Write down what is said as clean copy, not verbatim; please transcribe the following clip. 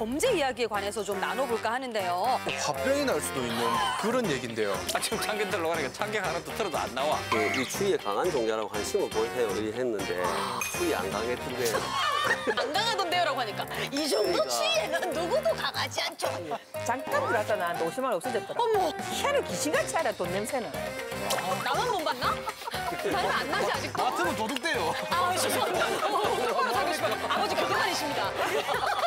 범죄 이야기에 관해서 좀 나눠볼까 하는데요. 화병이 날 수도 있는 그런 얘기인데요. 지금 참견 들러 가니까 참견 하나도 틀어도 안 나와. 이 추위에 강한 종자라고 관심을 보세요 했는데 추위 안 강했던데요. 안 강하던데요라고 하니까 이 정도 그러니까. 추위에는 누구도 강하지 않죠. 잠깐 들어갔다 나한테 50만 원 없어졌더라. 어머, 희한해 귀신같이 알아 돈 냄새는. 나만 못 봤나? 나는 안 나지 아직도. 같으면 도둑돼요. 아, 죄송합니다. 아버지 교도관이십니다.